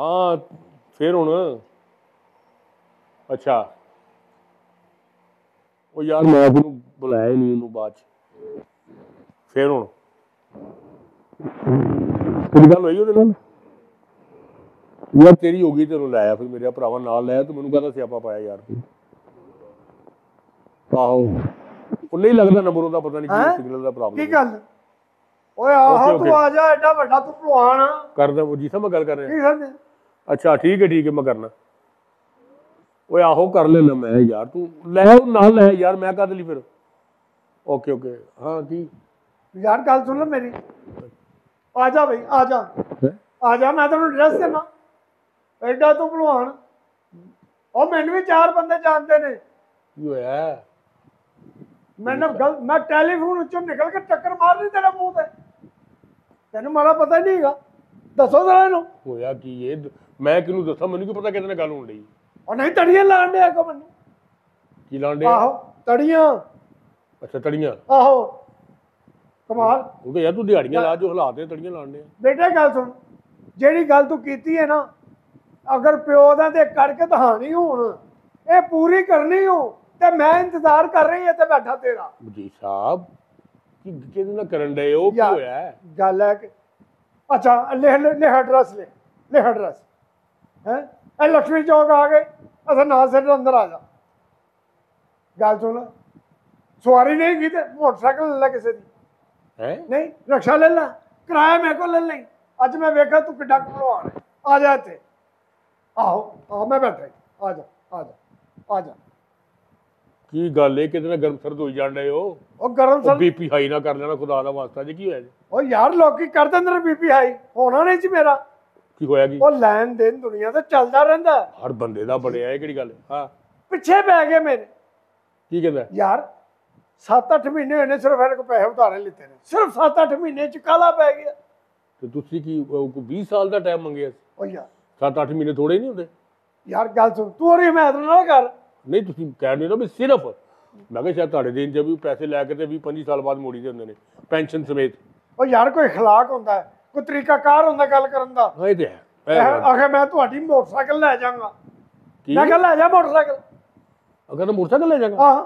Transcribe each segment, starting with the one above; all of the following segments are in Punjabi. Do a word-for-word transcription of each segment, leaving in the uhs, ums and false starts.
हाँ फिर हुण अच्छा वो यार मैं ਉਹਨੂੰ बुलाया ही नहीं ਉਹਨੂੰ ਬਾਅਦ ਚ फिर हुण तेरी गल होई ਉਹਦੇ ਨਾਲ यार तेरी हो गई तेनों लाया फिर मेरे भरावा नाल लाया तो मैनू कहता सियापा पाया यार आहो ਉਹ नहीं लगदा नंबर ਉਹਦਾ पता नहीं की सिग्नल ਦਾ प्रॉब्लम की गल ओए आहो तू आ जा एडा बड़ा तू भलवान करदा वो जी सा मैं गल कर रहा की समझ अच्छा ठीक है ठीक है मैं करना ओए आहो कर लेना मैं यार तू लै नाल लै यार मैं कद ली फिर ओके ओके हाँ की यार गल सुन लो मेरी आ जा भाई आ जा आ जा मैं तेन एड्रैस देना एडा तू भलवान और मैनू भी चार बंदे जानते ने की होया मैंने गल मैं टेलीफोन चो निकल के टक्कर मार रही तेरे मुंह ते तेन माड़ा पता ही नहीं दसो जरा इनू होया की ये मैं किनू दसा मैनू की पता कितने गल होण डी और नहीं तड़ियां लाण दे को मैनू की लाण दे आहो तड़ियां अच्छा तड़ियां आहो कमाल क्योंकि यार तू दिहाड़ियां ला जो हालात है तड़ियां लाण दे बेटा गल सुन जेड़ी गल तू कीती है ना अगर प्यो दा ते करके दहानी होण ये पूरी करनी हो ते मैं इंतजार कर रही है ते बैठा तेरा जी साहब की किदे ना करन दे ओ की होया है गल है कि अच्छा ले ले एड्रेस ले ले एड्रेस हैं ए लक्ष्मी चौक आ गए अच्छा ना से अंदर आ जा गल सुन सवारी नहीं की ते मोटरसाइकिल ले ला किसी दी है नहीं रिक्शा ले ला किराया मेरे को ले लें अज मैं वेखा तू किड्डा भलवान है आ जा इत्थे आहो आ मैं बैठा आ जा आ जा आ जा की गल है कितने गर्म सर्द होई जाण डे हो ओ गरम सर बीपी हाई ना कर लेना खुदा दा वास्ता जी की होया जी ओ यार लोकी कर देंदे बीपी हाई होना नहीं जी मेरा की होया की ओ लैन देन दुनिया ते चलदा रहंदा हर बंदे दा बड़िया है केड़ी गल हां पिछे पै गए मेरे की कहंदा यार सात अठ महीने होने सिर्फ मेरे को पैसे उधारे लेते ने सिर्फ सात अठ महीने च काला पै गया ते तुसी की बीस साल दा टाइम मंगया ओ यार सात अठ महीने थोड़े नहीं होंदे यार गल सुन तू और हिमायत ना कर नहीं तुसी कह रहे हो ना भी सिर्फ मैं कहा शायद ਤੁਹਾਡੇ देन जब भी पैसे लैके ते भी पच्चीस साल बाद मोड़ी दे ਹੁੰਦੇ ਨੇ ਪੈਨਸ਼ਨ ਸਮੇਤ ओ यार कोई अखलाक ਹੁੰਦਾ है कोई तरीका कार ਹੁੰਦਾ ਗੱਲ ਕਰਨ ਦਾ ਹਾਂ ਇਹ ਤੇ ਹੈ ਆਖੇ ਮੈਂ ਤੁਹਾਡੀ ਮੋਟਰਸਾਈਕਲ ਲੈ ਜਾਵਾਂਗਾ ਮੈਂ ਕਿਹਾ ਲੈ ਜਾ ਮੋਟਰਸਾਈਕਲ ਅਗਰ ਤਾਂ ਮੋਟਰਸਾਈਕਲ ਲੈ ਜਾਗਾ ਹਾਂ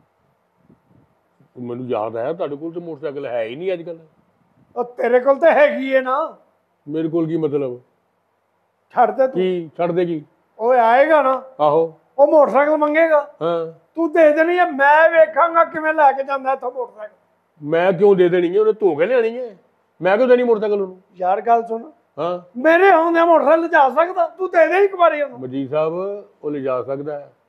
ਮੈਨੂੰ ਯਾਦ ਆਇਆ ਤੁਹਾਡੇ ਕੋਲ ਤੇ ਮੋਟਰਸਾਈਕਲ ਹੈ ਹੀ ਨਹੀਂ ਅੱਜ ਕੱਲ ਉਹ ਤੇਰੇ ਕੋਲ ਤਾਂ ਹੈਗੀ ਹੈ ਨਾ ਮੇਰੇ ਕੋਲ ਕੀ ਮਤਲਬ ਛੱਡ ਦੇ ਤੂੰ ਕੀ ਛੱਡ ਦੇਗੀ ਓਏ ਆਏਗਾ ਨਾ ਆਹੋ ਉਹ ਮੋਟਰਸਾਈਕਲ ਮੰਗੇਗਾ ਹਾਂ ਤੂੰ ਦੇ ਦੇਣੀ ਹੈ ਮੈਂ ਵੇਖਾਂਗਾ ਕਿਵੇਂ ਲੈ ਕੇ ਜਾਂਦਾ ਇੱਥੋਂ ਮੋਟਰਸਾਈਕਲ ਮੈਂ ਕਿਉਂ ਦੇ ਦੇਣੀ ਹੈ ਉਹਨੇ ਧੋ ਕੇ ਲਿਆਣੀ ਹੈ ਮੈਂ ਕਿਉਂ ਦੇਣੀ ਮੋਟਰਸਾਈਕਲ ਉਹਨੂੰ ਯਾਰ ਗੱਲ ਸੁਣ ਹਾਂ ਮੇਰੇ ਆਉਂਦੇ ਮੋਟਰਸਾਈਕਲ ਲਿਜਾ ਸਕਦਾ ਤੂੰ ਦੇ ਦੇ ਇੱਕ ਵਾਰੀ ਉਹਨੂੰ ਮਜੀਦ ਸਾਹਿਬ ਉਹ ਲਿਜਾ ਸਕਦਾ ਹੈ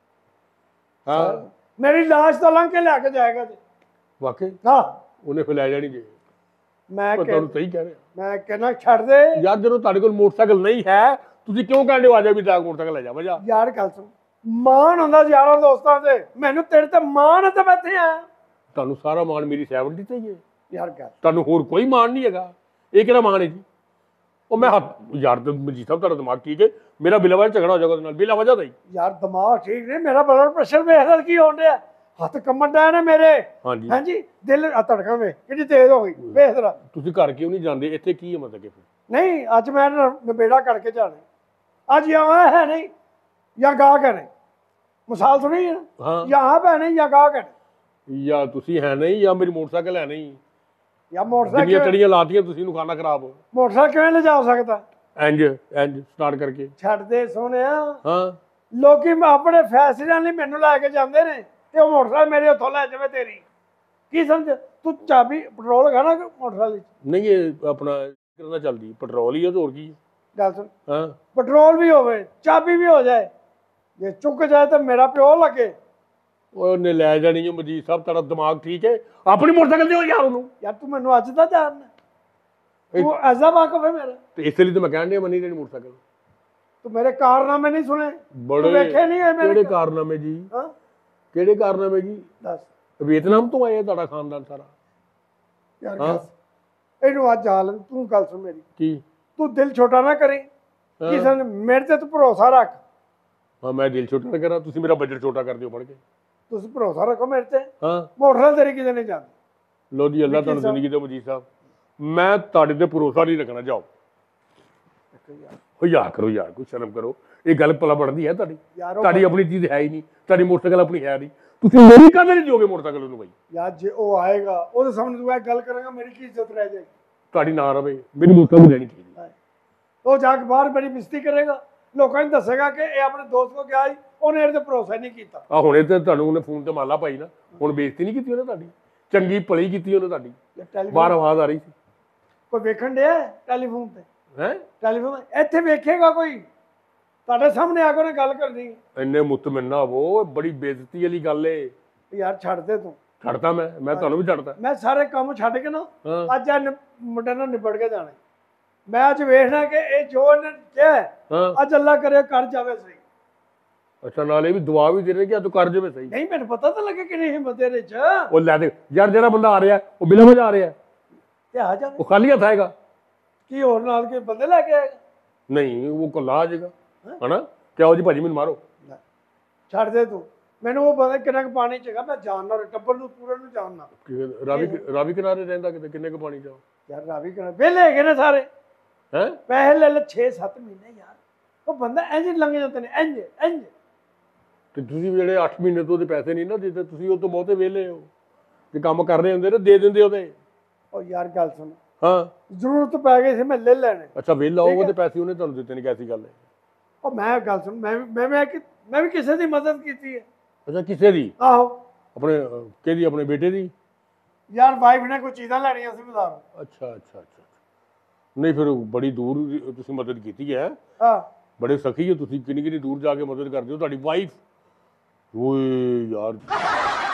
ਹਾਂ ਮੇਰੀ ਲਾਸ਼ ਤੋਂ ਲੰਘ ਕੇ ਲੈ ਕੇ ਜਾਏਗਾ ਜੀ ਵਾਕਈ ਹਾਂ ਉਹਨੇ ਫਿਰ ਲੈ ਜਾਣੀ ਜੀ ਮੈਂ ਤੁਹਾਨੂੰ ਸਹੀ ਕਹਿ ਰਿਹਾ ਮੈਂ ਕਹਿੰਦਾ ਛੱਡ ਦੇ ਯਾਰ ਜਦੋਂ ਤੁਹਾਡੇ ਕੋਲ ਮੋਟਰਸਾਈਕਲ ਨਹੀਂ ਹੈ ਤੁਸੀਂ ਕਿਉਂ ਕਹਿੰਦੇ ਹੋ ਆ ਜਾ ਵੀ ਤਾਂ ਮੋਟਰਸਾਈਕਲ ਲੈ ਜਾ ਵਜਾ ਯਾਰ ਗੱਲ ਸੁਣ ਮਾਣ ਹੁੰਦਾ ਯਾਰਾਂ ਦੋਸਤਾਂ ਤੇ ਮੈਨੂੰ ਤੇਰੇ ਤੇ ਮਾਣ ਤੇ ਬੈਠੇ ਆ ਤੁਹਾਨੂੰ ਸਾਰਾ ਮਾਣ ਮੇਰੀ ਸੈਵਨਟੀ ਤੇ ਹੀ ਹੈ ਯਾਰ ਗੱਲ ਤੁਹਾਨੂੰ ਹੋਰ ਕੋਈ ਮਾਣ ਨਹੀਂ ਹੈਗਾ ਇਹ ਕਿਹੜਾ ਮਾਣ ਹੈ ਜੀ ਉਹ ਮੈਂ ਯਾਰ ਮਜੀਦ ਸਾਹਿਬ ਤੁਹਾਡਾ ਦਿਮਾਗ ਠੀਕ ਹੈ ਮੇਰਾ ਬਿਲਾ ਵਜ੍ਹਾ ਝਗੜਾ ਹੋ ਜਾਊਗਾ ਉਹਦੇ ਨਾਲ ਬਿਲਾ ਵਜ੍ਹਾ ਦਾ ਹੀ ਯਾਰ ਦਿਮਾਗ ਠੀਕ ਨਹੀਂ ਮੇਰਾ ਬਲੱਡ ਪ੍ਰੈਸ਼ਰ ਵੇਖਦਾ ਕੀ ਹੋਣ ਡਿਆ ਹੱਥ ਕੰਮਣ ਡਿਆ ਨੇ ਮੇਰੇ ਹਾਂਜੀ ਹਾਂਜੀ ਦਿਲ ਆ ਧੜਕਾਂ ਵੇ ਕਿੰਨੀ ਤੇਜ਼ ਹੋ ਗਈ ਵੇਖ ਜ਼ਰਾ ਤੁਸੀਂ ਘਰ ਕਿਉਂ ਨਹੀਂ ਜਾਂਦੇ ਇੱਥੇ ਕੀ ਹੈ ਮਤਲਬ ਕਿ ਫਿਰ ਨਹੀਂ ਅੱਜ ਮੈਂ ਨਬੇੜਾ ਕਰਕੇ ਜਾਣਾ ਅੱਜ यहाँ है नहीं या गाहक है नहीं मिसाल सुनी है हाँ यहाँ पे है नहीं या गाहक है नहीं या तुसी है नहीं या मेरी मोटरसाइकिल है नहीं या मोटरसाइकिल जिन्नियां चढ़ियां लातियां तुसी नु खाना खराब हो मोटरसाइकिल किवें ले जा सकता इंज इंज स्टार्ट करके छੱਡ ਦੇ ਸੋਹਣਿਆ हाँ ਲੋਕੀ ਆਪਣੇ ਫੈਸਲਿਆਂ ਲਈ ਮੈਨੂੰ ਲੈ ਕੇ ਜਾਂਦੇ ਨੇ ਤੇ ਉਹ ਮੋਟਰਸਾਈਕਲ ਮੇਰੇ ਹੱਥੋਂ ਲੈ ਜਾਵੇ ਤੇਰੀ ਕੀ ਸਮਝ ਤੂੰ ਚਾਬੀ ਪੈਟਰੋਲ ਖਾਣਾ ਮੋਟਰਸਾਈਕਲ नहीं ये अपना कितना चलदी पेट्रोल ही है तो और की ਗੱਲ ਸੁਣ हाँ ਪੈਟਰੋਲ ਵੀ ਹੋਵੇ ਚਾਬੀ ਵੀ ਹੋ ਜਾਏ ਜੇ ਚੁੱਕ ਜਾਏ ਤਾਂ ਮੇਰਾ ਪਿਓ ਲੱਗੇ ਉਹਨੇ ਲੈ ਜਾਣੀ ਹੈ ਮਜੀਦ ਸਾਹਿਬ ਤੁਹਾਡਾ ਦਿਮਾਗ ਠੀਕ ਹੈ ਆਪਣੀ ਮੋਟਰਸਾਈਕਲ ਦਿਓ ਯਾਰ ਉਹਨੂੰ ਯਾਰ ਤੂੰ ਮੈਨੂੰ ਅੱਜ ਦਾ ਜਾਣਦਾ ਤੂੰ ਐਜ਼ਾ ਵਾਕਫ ਹੈ ਮੇਰਾ ਤੇ ਇਸ ਲਈ ਤਾਂ ਮੈਂ ਕਹਿਣ ਡਿਆ ਮੈਂ ਨਹੀਂ ਦੇਣੀ ਮੋਟਰਸਾਈਕਲ ਤੂੰ ਮੇਰੇ ਕਾਰਨਾਮੇ ਨਹੀਂ ਸੁਣੇ ਬੜੇ ਵੇਖੇ ਨਹੀਂ ਹੈ ਮੇਰੇ ਕਿਹੜੇ ਕਾਰਨਾਮੇ ਜੀ ਹਾਂ ਕਿਹੜੇ ਕਾਰਨਾਮੇ ਜੀ ਦੱਸ ਵੀਅਤਨਾਮ ਤੋਂ ਆਏ ਤੁਹਾਡਾ ਖਾਨਦਾਨ ਸਾਰਾ ਯਾਰ ਦੱਸ ਇਹਨੂੰ ਅੱਜ ਹਾਲ ਤੂੰ ਗੱਲ ਸੁਣ ਮੇਰੀ ਕੀ ਤੂੰ ਦਿਲ ਛੋਟਾ ਨਾ ਕਰੀ ਕਿਸੇ ਨੇ ਮੇਰੇ ਤੇ ਤੂੰ ਭਰੋਸਾ ਰੱਖ ਹਾਂ ਮੈਂ ਦਿਲ ਛੋਟਾ ਨਾ ਕਰਾਂ ਤੁਸੀਂ ਮੇਰਾ ਬਜਟ ਛੋਟਾ ਕਰ ਦਿਓ ਪੜ ਕੇ ਤੁਸੀਂ ਭਰੋਸਾ ਰੱਖੋ ਮੇਰੇ ਤੇ ਹਾਂ ਮੋਟਰਸਾਈਕਲ ਤੇਰੀ ਕਿਤੇ ਨਹੀਂ ਜਾਂਦੀ ਲੋ ਜੀ ਅੱਲਾਹ ਤੁਹਾਨੂੰ ਜ਼ਿੰਦਗੀ ਦੇ ਮਜੀਦ ਸਾਹਿਬ ਮੈਂ ਤੁਹਾਡੇ ਤੇ ਭਰੋਸਾ ਨਹੀਂ ਰੱਖਣਾ ਜਾਓ ਯਾਰ ਹੋ ਯਾਰ ਕਰੋ ਯਾਰ, ਕੋਈ ਸ਼ਰਮ ਕਰੋ। ਇਹ ਗੱਲ ਭਲਾ ਬਣਦੀ ਹੈ ਤੁਹਾਡੀ? ਯਾਰ ਉਹ ਤੁਹਾਡੀ ਆਪਣੀ ਚੀਜ਼ ਹੈ ਹੀ ਨਹੀਂ, ਤੁਹਾਡੀ ਮੋਟਰਸਾਈਕਲ ਆਪਣੀ ਹੈ ਨਹੀਂ, ਤੁਸੀਂ ਮੇਰੀ ਕਾਹਦੇ ਨਹੀਂ ਦਿਓਗੇ ਮੋਟਰਸਾਈਕਲ ਉਹਨੂੰ ਬਾਈ? ਯਾਰ ਜੇ ਉਹ ਆਏਗਾ ਉਹਦੇ ਸਾਹਮਣੇ ਤੂੰ ਇਹ ਗੱਲ ਕਰੇਗਾ, ਮੇਰੀ ਕੀ ਇੱਜ਼ਤ ਰਹਿ ਜਾਏਗੀ? ਤੁਹਾਡੀ ਨਾ ਰਵੇ, ਮੇਰੀ ਮੋਟਰਸਾਈਕਲ ਲੈਣੀ ਚਾਹੀਦੀ। ਉਹ ਜਾ ਕੇ ਬਾਹਰ ਮੇਰੀ ਬੇਇੱਜ਼ਤੀ ਕਰੇਗਾ, ਲੋਕਾਂ ਨੂੰ ਦੱਸੇਗਾ ਕਿ ਇਹ ਆਪਣੇ ਦੋਸਤ ਕੋ ਗਿਆ ਸੀ, ਉਹਨੇ ਇਹਦੇ ਤੇ ਭਰੋਸਾ ਹੀ ਨਹੀਂ ਕੀਤਾ। ਆ ਹੁਣੇ ਤੇ ਤੁਹਾਨੂੰ ਉਹਨੇ ਫੋਨ ਤੇ ਮਾਲਾ ਪਾਈ ਨਾ, ਹੁਣ ਬੇਇੱਜ਼ਤੀ ਨਹੀਂ ਕੀਤੀ ਉਹਨੇ ਤੁਹਾਡੀ, ਚੰਗੀ ਭਲੀ ਕੀਤੀ ਉਹਨੇ ਤੁਹਾਡੀ। ਟੈਲੀਫੋਨ ਬਾਹਰ ਆਵਾਜ਼ ਆ ਰਹੀ ਸੀ ਕੋਈ ਵੇਖਣ ਡਿਆ ਟੈਲੀਫੋਨ ਤੇ? ਹੈ ਟੈਲੀਫੋਨ ਇੱਥੇ ਵੇਖੇਗਾ ਕੋਈ? ਤੁਹਾਡੇ ਸਾਹਮਣੇ ਆ ਕੇ ਉਹਨੇ ਗੱਲ ਕਰਨੀ। ਇੰਨੇ ਮੁਤਮਿਨਾ ਉਹ ਬੜੀ ਬੇਇੱਜ਼ਤੀ ਵਾਲੀ ਗੱਲ ਏ। ਯਾਰ ਛੱਡ ਦੇ ਤੂੰ। ਛੱਡਤਾ ਮੈਂ ਮੈਂ ਤੁਹਾਨੂੰ ਵੀ ਛੱਡਤਾ। ਮੈਂ ਸਾਰੇ ਕੰਮ ਛੱਡ ਕੇ ਨਾ ਹਾਂ ਅੱਜ ਆ ਮੁੰਡੇ ਨਾਲ ਨਿਬੜ ਕੇ ਜਾਣਾ। ਮੈਂ ਅੱਜ ਵੇਖਣਾ ਕਿ ਇਹ ਜੋ ਇਹਨੇ ਕਿਹਾ ਹੈ, ਹਾਂ ਅੱਜ ਅੱਲਾ ਕਰੇ ਕਰ ਜਾਵੇ ਸਹੀ। ਅੱਛਾ, ਨਾਲੇ ਵੀ ਦੁਆ ਵੀ ਦੇ ਰਹੇ ਕਿ ਤੂੰ ਕਰ ਜਾਵੇ ਸਹੀ। ਨਹੀਂ ਮੈਨੂੰ ਪਤਾ ਤਾਂ ਲੱਗੇ ਕਿ ਨਹੀਂ ਹਿੰਮਤ ਇਹਦੇ ਚ। ਉਹ ਲੈ ਦੇ ਯਾਰ, ਜਿਹੜਾ ਬੰਦਾ ਆ ਰਿਹਾ ਉਹ ਬਿਲਾ ਵਜਾ ਆ ਰਿਹਾ, ਤੇ ਆ ਜਾਵੇ। ਉਹ ਖਾਲੀ ਹੱਥ ਆਏਗਾ? ਕੀ ਹੋਰ ਨਾਲ ਕੇ ਬੰਦੇ ਲੈ ਕੇ ਆਏਗਾ? ਨਹੀਂ, ਉਹ ਕੱਲਾ ਆ ਜਾਏਗਾ ਹਨਾ। ਕਿਹਾ ਜੀ ਭਾਜੀ ਮੈਨੂੰ ਮਾਰੋ। ਛੱਡ ਦੇ ਤੂੰ। ਮੈਨੂੰ ਉਹ ਪਤਾ ਕਿੰਨਾ ਕੁ ਪਾਣੀ ਚਗਾ, ਮੈਂ ਜਾਣਨਾ ਟੱਬਰ ਨੂੰ ਪੂਰੇ ਨੂੰ ਜਾਣਨਾ। ਰਾਵੀ ਰਾਵੀ ਕਿਨਾਰੇ ਰਹਿੰਦਾ ਕਿਤੇ, ਕਿੰਨੇ ਕੁ ਪਾਣੀ ਚਾਓ ਯਾਰ ਰਾਵੀ ਕਿਨਾਰੇ ਵਿਹਲੇ ਹੈਗੇ ਨੇ ਸਾਰੇ, ਹੈ ਪੈਸੇ ਲੈ ਲੈ ਛੇ ਸੱਤ ਮਹੀਨੇ ਯਾਰ। ਉਹ ਬੰਦਾ ਇੰਝ ਲੰਘ ਜਾਂਦੇ ਨੇ, ਇੰਝ ਇੰਝ। ਤੇ ਤੁਸੀਂ ਜਿਹੜੇ ਅੱਠ ਮਹੀਨੇ ਤੋਂ ਉਹਦੇ ਪੈਸੇ ਨਹੀਂ ਨਾ ਦਿੱਤੇ, ਤੁਸੀਂ ਉਹ ਤੋਂ ਬਹੁਤੇ ਵਿਹਲੇ ਹੋ। ਜੇ ਕੰਮ ਕਰ ਰਹੇ ਹੁੰਦੇ ਨਾ ਦੇ ਦਿੰਦੇ ਉਹਦੇ। ਉਹ ਯਾਰ ਗੱਲ ਸੁਣ, ਹਾਂ ਜ਼ਰੂਰਤ ਪੈ ਗਈ ਸੀ ਮੈਂ ਲੈ ਲੈਣੇ। ਅੱਛਾ ਵਿਹਲਾ ਉਹ, ਉਹਦੇ ਪੈਸੇ ਉਹਨੇ ਤੁਹਾਨੂੰ ਦਿੱਤੇ ਨਹੀਂ, ਕੈਸੀ ਗੱਲ ਹੈ? ਉਹ ਮੈਂ ਗੱਲ ਸੁਣ, ਮੈਂ ਮੈਂ ਮੈਂ ਕਿ ਮੈਂ ਵੀ ਕਿਸੇ ਦੀ ਮਦਦ ਕੀਤੀ ਹੈ। ਅੱਛਾ ਕਿਸੇ ਦੀ? ਆਹੋ ਆਪਣੇ ਅਹ, ਕਿਹਦੀ? ਆਪਣੇ ਬੇਟੇ ਦੀ? ਯਾਰ ਵਾਈਫ ਨੇ ਕੋਈ ਚੀਜ਼ਾਂ ਲੈਣੀਆਂ ਸੀ ਬਾਜ਼ਾਰ। ਅੱਛਾ ਅੱਛਾ ਅੱਛਾ ਨਹੀਂ, ਫਿਰ ਬੜੀ ਦੂਰ ਤੁਸੀਂ ਮਦਦ ਕੀਤੀ ਹੈ। ਹਾਂ ਬੜੇ ਸਖੀ ਹੋ ਤੁਸੀਂ, ਕਿੰਨੀ ਕਿੰਨੀ ਦੂਰ ਜਾ ਕੇ ਮਦਦ ਕਰਦੇ ਹੋ। ਤੁਹਾਡੀ ਵਾਈਫ ਓਏ ਯਾਰ